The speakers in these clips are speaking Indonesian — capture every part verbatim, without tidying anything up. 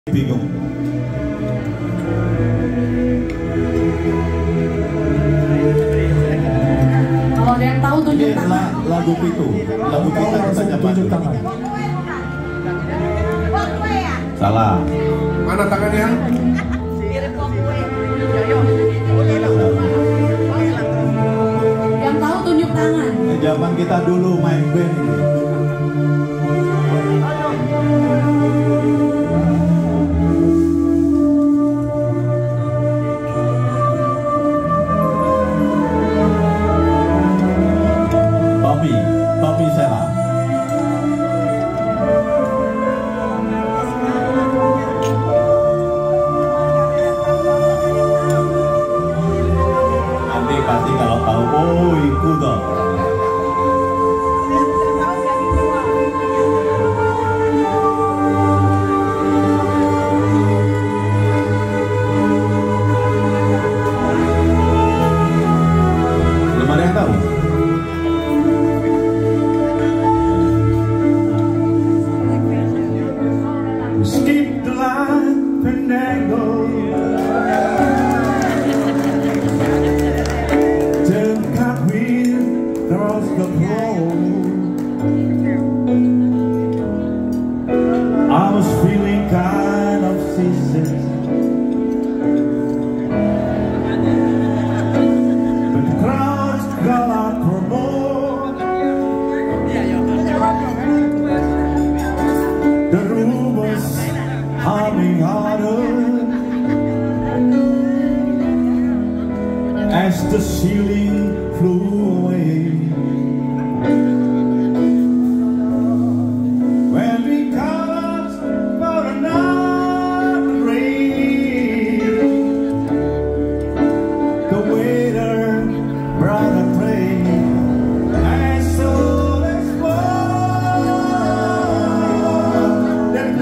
bingung. Kalau ada yang tahu tunjuk tangan. Lagu Pitu, lagu kita kita tunjuk tangan. Salah. Mana tangannya? Yang tahu tunjuk tangan. Zaman kita dulu main band ini. Papi, Papi Sela. Nanti pasti kalau tahu, oh ikut dong. Belum ada yang tahu. Skip the line, Fandango. Turn cartwheel across the floor. I was feeling kind of seasick, but the crowds got out for more. The room was humming harder as the ceiling flew away. When we called for another rain, the waiter brought a tray. And so let's walk the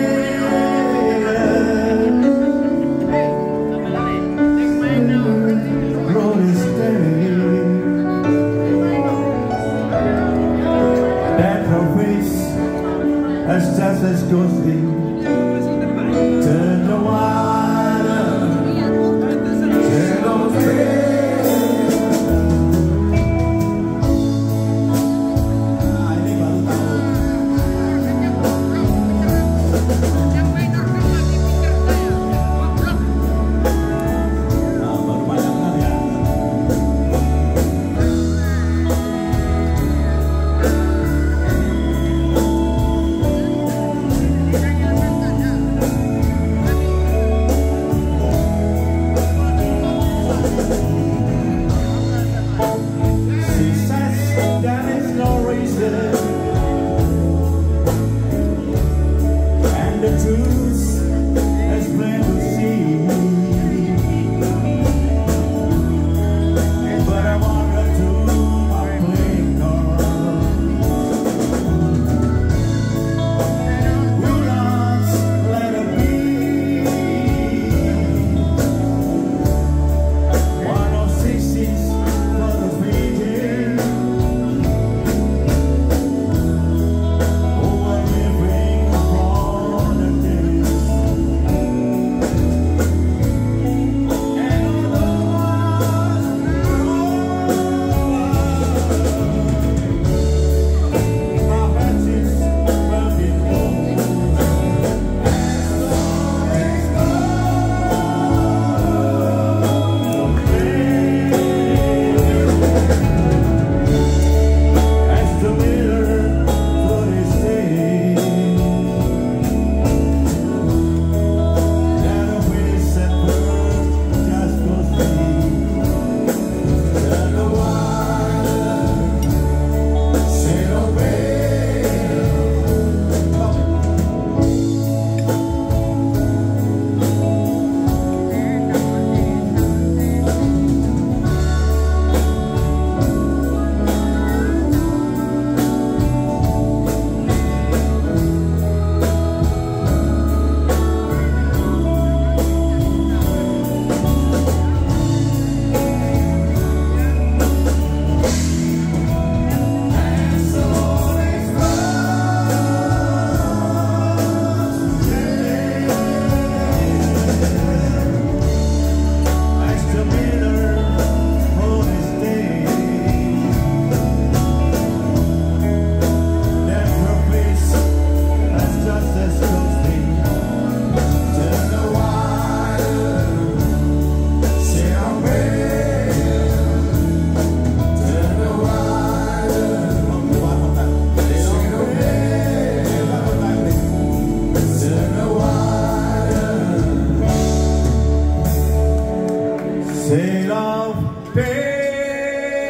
as just as ghostly, turn the water, turn on the ah, ini baru tahu. Nah, baru pandangan ya.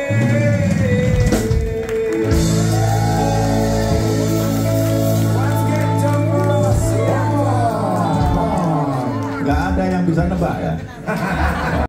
Gak ada yang bisa nebak ya.